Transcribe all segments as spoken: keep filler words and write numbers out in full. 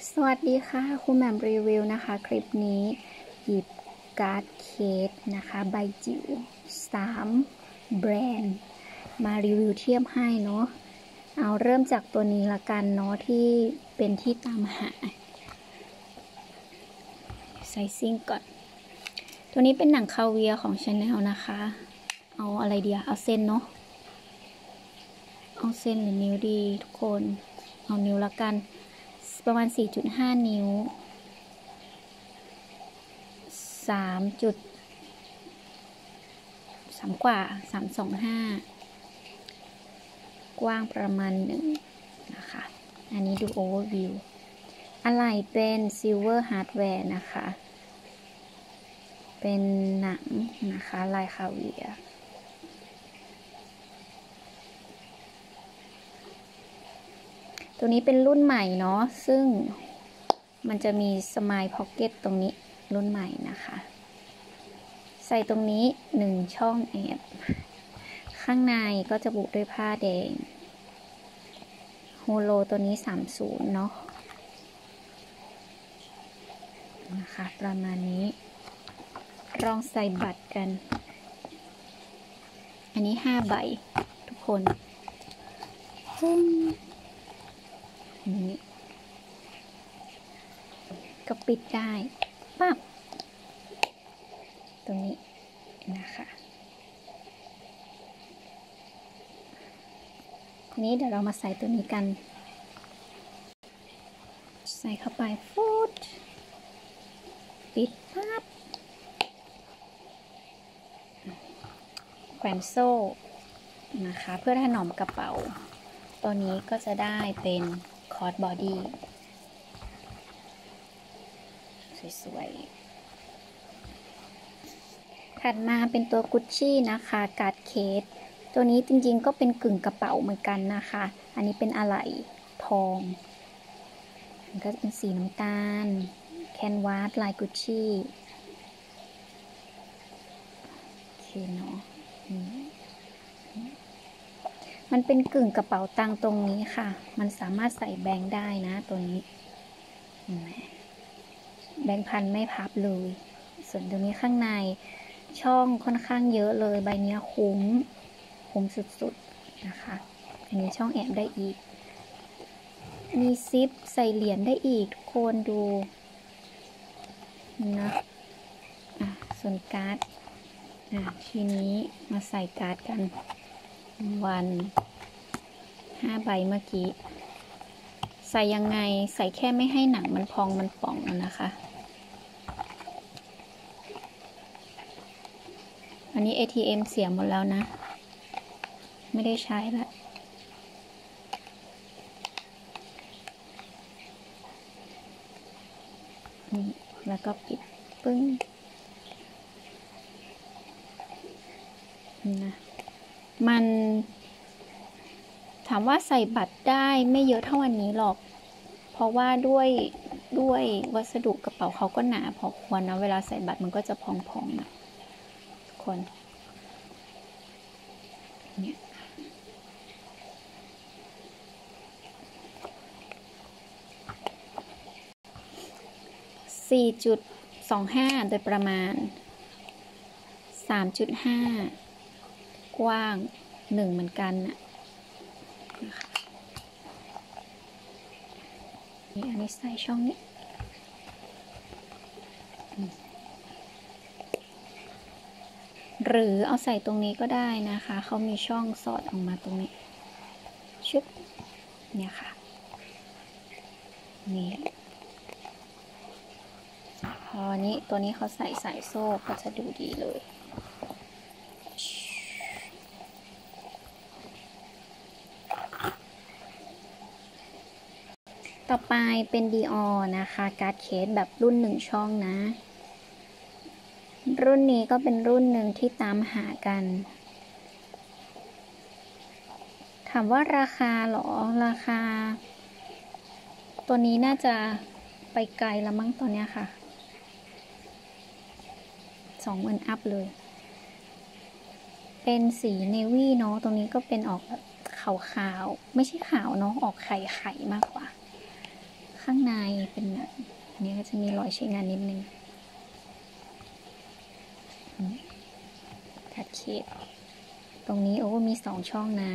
สวัสดีค่ะคุณแหม่มรีวิวนะคะคลิปนี้หยิบการ์ดเคสนะคะใบจิ๋วสามแบรนด์มารีวิวเทียบให้เนาะเอาเริ่มจากตัวนี้ละกันเนาะที่เป็นที่ตามหาไซซิ่งก่อนตัวนี้เป็นหนังคาเวียของ Chanel นะคะเอาอะไรดีเอาเส้นเนาะเอาเส้นหรือนิ้วดีทุกคนเอานิ้วละกันประมาณ สี่จุดห้า นิ้ว สามจุดสาม กว่า สามจุดสองห้า กว้างประมาณหนึ่งนะคะอันนี้ดู overview อะไรเป็น silver hardware นะคะเป็นหนังนะคะลายคาเวียตัวนี้เป็นรุ่นใหม่เนาะซึ่งมันจะมี Smile Pocket ตรงนี้รุ่นใหม่นะคะใส่ตรงนี้หนึ่งช่องแอบข้างในก็จะบุด้วยผ้าแดงโฮโลตัวนี้สามสิบเนาะนะคะประมาณนี้ลองใส่บัตรกันอันนี้ห้าใบทุกคนนี่ก็ปิดได้ปั๊บตรงนี้นะคะทีนี้เดี๋ยวเรามาใส่ตัวนี้กันใส่เข้าไปฟูดปิดปั๊บแขวนโซ่นะคะเพื่อถนอมกระเป๋าตัวนี้ก็จะได้เป็นคอร์สบอดี้สวยๆถัดมาเป็นตัวกุชชี่นะคะการ์ดเคสตัวนี้จริงๆก็เป็นกึ่งกระเป๋าเหมือนกันนะคะอันนี้เป็นอะไหล่ทองมันก็จะเป็นสีน้ำตาลแคนวาสลายกุชชี่โอเคเนาะมันเป็นกึ่งกระเป๋าตังตรงนี้ค่ะมันสามารถใส่แบงค์ได้นะตัวนี้แบงค์พันไม่พับเลยส่วนตัวนี้ข้างในช่องค่อนข้างเยอะเลยใบนี้คุ้มคุ้มสุดๆนะคะอันนี้ช่องแอบได้อีกมีซิปใส่เหรียญได้อีกทุกคนดูนะอ่ะส่วนการ์ดอ่ะทีนี้มาใส่การ์ดกันวันห้าใบเมื่อกี้ใส่ยังไงใส่แค่ไม่ให้หนังมันพองมันป่องนะคะอันนี้ เอ ที เอ็ม เสียหมดแล้วนะไม่ได้ใช้ละแล้วก็ปิดปึ้งนะมันถามว่าใส่บัตรได้ไม่เยอะเท่าอันนี้หรอกเพราะว่าด้วยด้วยวัสดุกระเป๋าเขาก็หนาพอควรนะเวลาใส่บัตรมันก็จะพองๆนะทุกคนเนี่ยสี่จุดสองห้าโดยประมาณ สามจุดห้า กว้างหนึ่งเหมือนกันนะนะคะนี่อันนี้ใส่ช่องนี้หรือเอาใส่ตรงนี้ก็ได้นะคะเขามีช่องสอดออกมาตรงนี้ชึบเนี่ยค่ะนี่พอนี้ตัวนี้เขาใส่สายโซ่ก็จะดูดีเลยต่อไปเป็น Dior นะคะการ์ดเคสแบบรุ่นหนึ่งช่องนะรุ่นนี้ก็เป็นรุ่นหนึ่งที่ตามหากันถามว่าราคาหรอราคาตัวนี้น่าจะไปไกลแล้วมั้งตัวเนี้ยค่ะสองหมื่นอัพเลยเป็นสีเนวี่เนาะตรงนี้ก็เป็นออกแบบขาวๆไม่ใช่ขาวเนาะออกไข่ไข่มากกว่าข้างในเป็นก็จะมีรอยใช้งานนิดนึงทัดเขตตรงนี้โอ้มีสองช่องนะ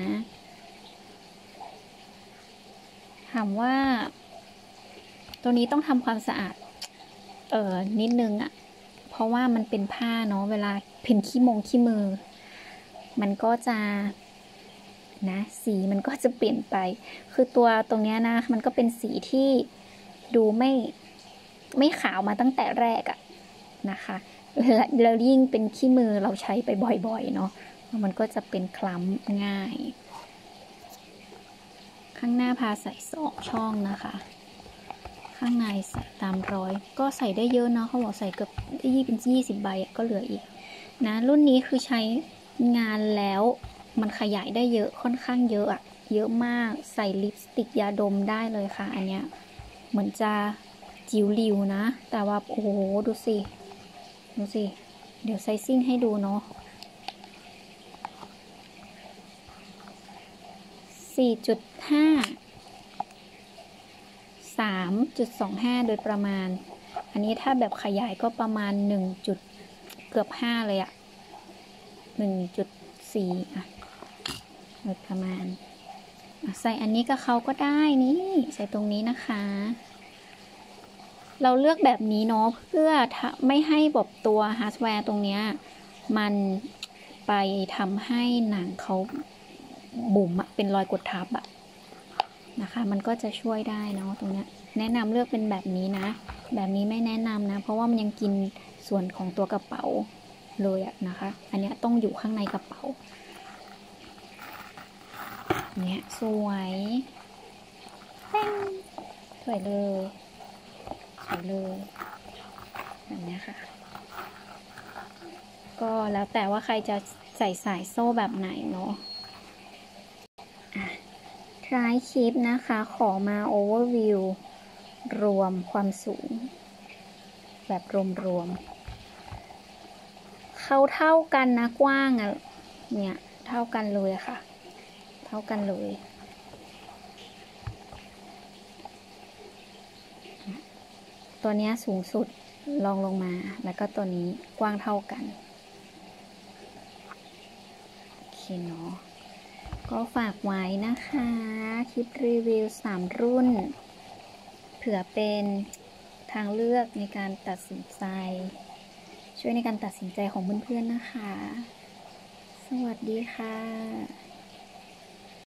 ถามว่าตัวนี้ต้องทำความสะอาดเออนิดนึงอะเพราะว่ามันเป็นผ้าเนาะเวลาเพ่นขี้มงขี้มือมันก็จะนะสีมันก็จะเปลี่ยนไปคือตัวตรงนี้นะมันก็เป็นสีที่ดูไม่ไม่ขาวมาตั้งแต่แรกอะนะคะแล้วยิ่งเป็นขี้มือเราใช้ไปบ่อยๆเนาะมันก็จะเป็นคล้ำง่ายข้างหน้าพาใส่สองช่องนะคะข้างในใส่ตามรอยก็ใส่ได้เยอะเนาะเขาบอกใส่เกือบยี่เป็นยี่สิบใบก็เหลืออีกนะรุ่นนี้คือใช้งานแล้วมันขยายได้เยอะค่อนข้างเยอะอะเยอะมากใส่ลิปสติกยาดมได้เลยค่ะอันเนี้ยเหมือนจะจิ๋วหลิวนะแต่ว่าโอ้โหดูสิดูสิเดี๋ยวไซซิ่งให้ดูเนาะสี่จุดห้า สามจุดสองห้า โดยประมาณอันนี้ถ้าแบบขยายก็ประมาณหนึ่งจุดเกือบห้าเลยอะ หนึ่งจุดสี่ อ่ะโดยประมาณใส่อันนี้กับเขาก็ได้นี่ใส่ตรงนี้นะคะเราเลือกแบบนี้เนาะเพื่อไม่ให้แบบตัวฮาร์ดแวร์ตรงเนี้ยมันไปทำให้หนังเขาบุ๋มเป็นรอยกดทับอะนะคะมันก็จะช่วยได้เนาะตรงเนี้ยแนะนำเลือกเป็นแบบนี้นะแบบนี้ไม่แนะนำนะเพราะว่ามันยังกินส่วนของตัวกระเป๋าเลยอะนะคะอันนี้ต้องอยู่ข้างในกระเป๋าเนี่ยสวยแป้งสวยเลยสวยเลยแบบนี้ค่ะก็แล้วแต่ว่าใครจะใส่สายโซ่แบบไหนเนาะท้ายคลิปนะคะขอมาโอเวอร์วิวรวมความสูงแบบรวมๆเขาเท่ากันนะกว้างอ่ะเนี่ยเท่ากันเลยค่ะเท่ากันเลยตัวนี้สูงสุดลองลงมาแล้วก็ตัวนี้กว้างเท่ากันโอเคเนาะก็ฝากไว้นะคะคลิปรีวิวสามรุ่นเผื่อเป็นทางเลือกในการตัดสินใจช่วยในการตัดสินใจของเพื่อนๆนะคะสวัสดีค่ะ